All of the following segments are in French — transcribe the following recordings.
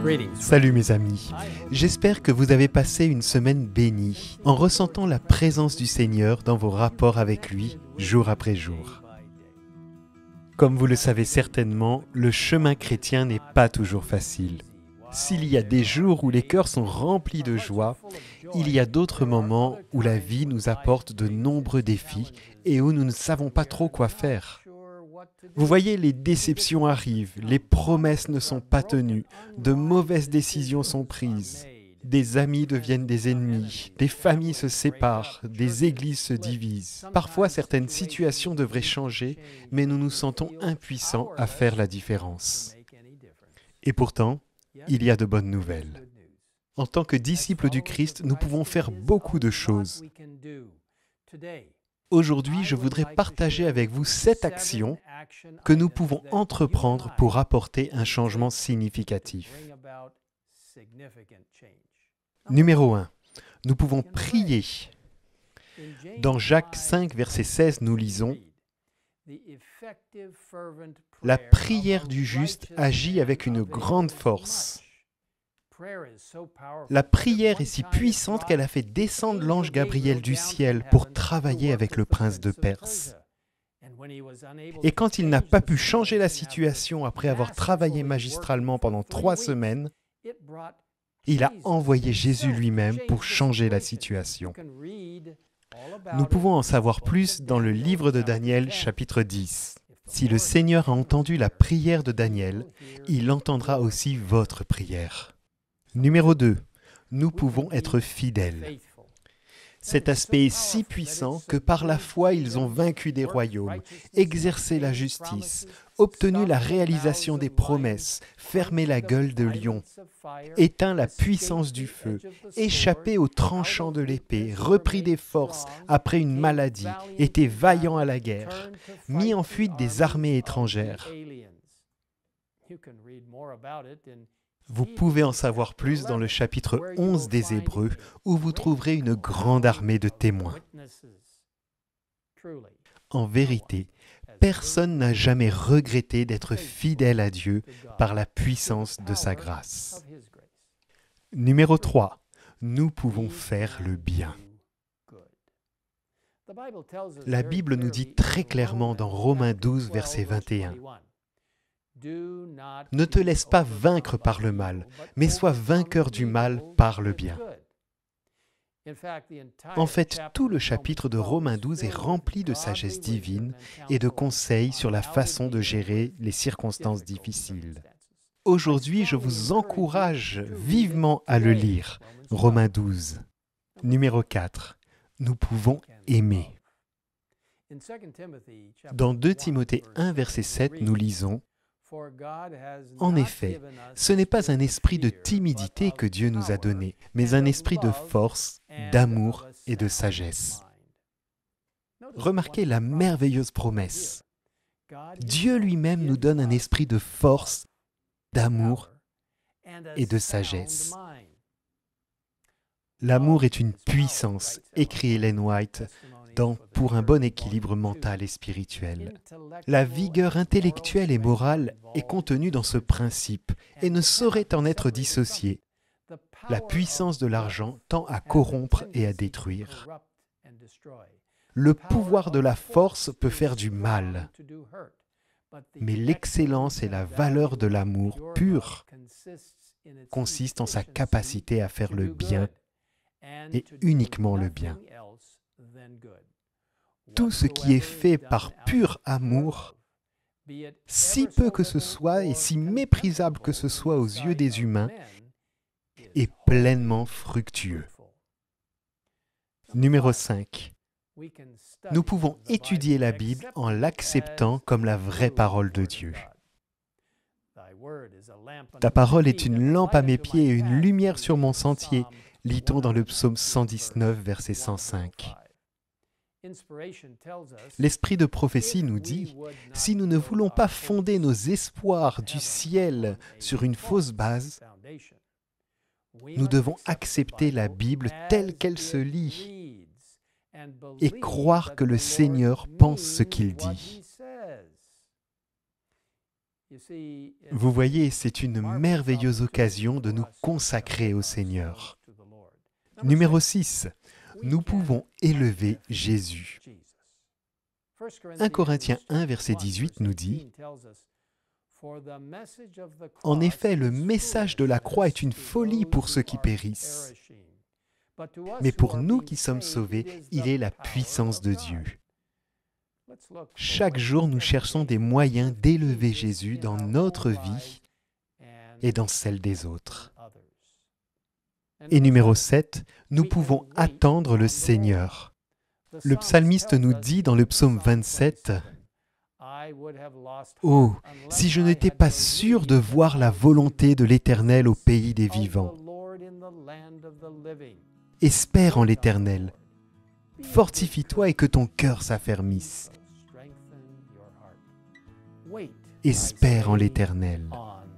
Salut mes amis, j'espère que vous avez passé une semaine bénie en ressentant la présence du Seigneur dans vos rapports avec lui jour après jour. Comme vous le savez certainement, le chemin chrétien n'est pas toujours facile. S'il y a des jours où les cœurs sont remplis de joie, il y a d'autres moments où la vie nous apporte de nombreux défis et où nous ne savons pas trop quoi faire. Vous voyez, les déceptions arrivent, les promesses ne sont pas tenues, de mauvaises décisions sont prises. Des amis deviennent des ennemis, des familles se séparent, des églises se divisent. Parfois, certaines situations devraient changer, mais nous nous sentons impuissants à faire la différence. Et pourtant, il y a de bonnes nouvelles. En tant que disciples du Christ, nous pouvons faire beaucoup de choses. Aujourd'hui, je voudrais partager avec vous 7 actions que nous pouvons entreprendre pour apporter un changement significatif. Numéro 1. Nous pouvons prier. Dans Jacques 5, verset 16, nous lisons « La prière du juste agit avec une grande force. » La prière est si puissante qu'elle a fait descendre l'ange Gabriel du ciel pour travailler avec le prince de Perse. Et quand il n'a pas pu changer la situation après avoir travaillé magistralement pendant 3 semaines, il a envoyé Jésus lui-même pour changer la situation. Nous pouvons en savoir plus dans le livre de Daniel, chapitre 10. Si le Seigneur a entendu la prière de Daniel, il entendra aussi votre prière. Numéro 2. Nous pouvons être fidèles. Cet aspect est si puissant que par la foi, ils ont vaincu des royaumes, exercé la justice, obtenu la réalisation des promesses, fermé la gueule de lion, éteint la puissance du feu, échappé aux tranchants de l'épée, repris des forces après une maladie, été vaillants à la guerre, mis en fuite des armées étrangères. Vous pouvez en savoir plus dans le chapitre 11 des Hébreux, où vous trouverez une grande armée de témoins. En vérité, personne n'a jamais regretté d'être fidèle à Dieu par la puissance de sa grâce. Numéro 3. Nous pouvons faire le bien. La Bible nous dit très clairement dans Romains 12, verset 21, « Ne te laisse pas vaincre par le mal, mais sois vainqueur du mal par le bien. » En fait, tout le chapitre de Romains 12 est rempli de sagesse divine et de conseils sur la façon de gérer les circonstances difficiles. Aujourd'hui, je vous encourage vivement à le lire. Romains 12. Numéro 4. Nous pouvons aimer. Dans 2 Timothée 1, verset 7, nous lisons « En effet, ce n'est pas un esprit de timidité que Dieu nous a donné, mais un esprit de force, d'amour et de sagesse. » Remarquez la merveilleuse promesse. Dieu lui-même nous donne un esprit de force, d'amour et de sagesse. L'amour est une puissance, écrit Ellen White dans « Pour un bon équilibre mental et spirituel ». La vigueur intellectuelle et morale est contenue dans ce principe et ne saurait en être dissociée. La puissance de l'argent tend à corrompre et à détruire. Le pouvoir de la force peut faire du mal, mais l'excellence et la valeur de l'amour pur consistent en sa capacité à faire le bien et uniquement le bien. Tout ce qui est fait par pur amour, si peu que ce soit et si méprisable que ce soit aux yeux des humains, est pleinement fructueux. Numéro 5. Nous pouvons étudier la Bible en l'acceptant comme la vraie parole de Dieu. Ta parole est une lampe à mes pieds et une lumière sur mon sentier, lit-on dans le psaume 119, verset 105. L'esprit de prophétie nous dit, si nous ne voulons pas fonder nos espoirs du ciel sur une fausse base, nous devons accepter la Bible telle qu'elle se lit et croire que le Seigneur pense ce qu'il dit. Vous voyez, c'est une merveilleuse occasion de nous consacrer au Seigneur. Numéro 6. Nous pouvons élever Jésus. 1 Corinthiens 1, verset 18 nous dit « En effet, le message de la croix est une folie pour ceux qui périssent. Mais pour nous qui sommes sauvés, il est la puissance de Dieu. » Chaque jour, nous cherchons des moyens d'élever Jésus dans notre vie et dans celle des autres. Et numéro 7, nous pouvons attendre le Seigneur. Le psalmiste nous dit dans le psaume 27, « Oh, si je n'étais pas sûr de voir la volonté de l'Éternel au pays des vivants. Espère en l'Éternel. Fortifie-toi et que ton cœur s'affermisse. Espère en l'Éternel. »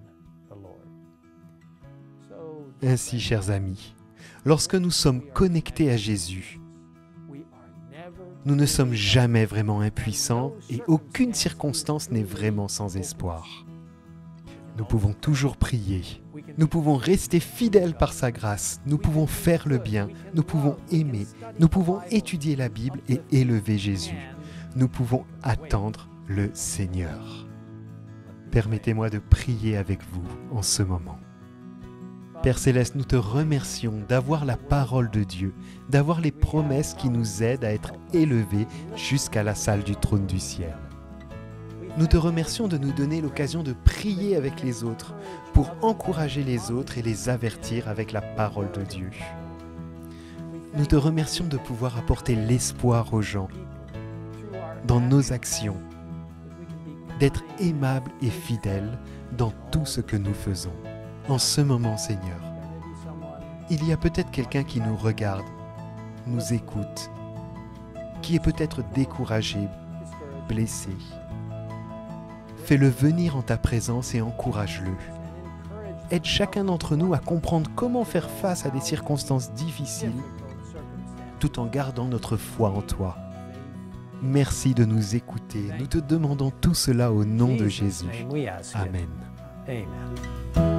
Ainsi, chers amis, lorsque nous sommes connectés à Jésus, nous ne sommes jamais vraiment impuissants et aucune circonstance n'est vraiment sans espoir. Nous pouvons toujours prier, nous pouvons rester fidèles par sa grâce, nous pouvons faire le bien, nous pouvons aimer, nous pouvons étudier la Bible et élever Jésus. Nous pouvons attendre le Seigneur. Permettez-moi de prier avec vous en ce moment. Père Céleste, nous te remercions d'avoir la parole de Dieu, d'avoir les promesses qui nous aident à être élevés jusqu'à la salle du trône du ciel. Nous te remercions de nous donner l'occasion de prier avec les autres, pour encourager les autres et les avertir avec la parole de Dieu. Nous te remercions de pouvoir apporter l'espoir aux gens, dans nos actions, d'être aimables et fidèles dans tout ce que nous faisons. En ce moment, Seigneur, il y a peut-être quelqu'un qui nous regarde, nous écoute, qui est peut-être découragé, blessé. Fais-le venir en ta présence et encourage-le. Aide chacun d'entre nous à comprendre comment faire face à des circonstances difficiles, tout en gardant notre foi en toi. Merci de nous écouter. Nous te demandons tout cela au nom de Jésus. Amen.